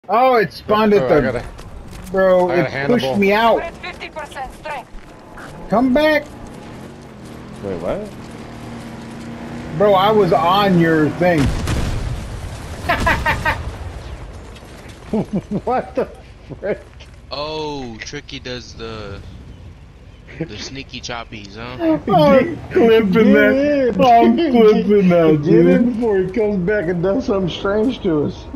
Oh, it spawned at the... Bro, it's pushed me out. We're at 50% strength. Come back. Wait, what? Bro, I was on your thing. What the frick? Oh, Tricky does the sneaky choppies, huh? I'm clipping that. I'm clipping that, Get in dude. before he comes back and does something strange to us.